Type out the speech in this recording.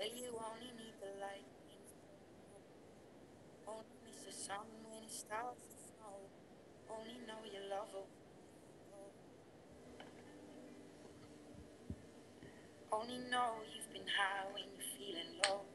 Well, you only need the light, only miss the sun when it starts to snow. Only know you love her, only know you've been high when you're feeling low.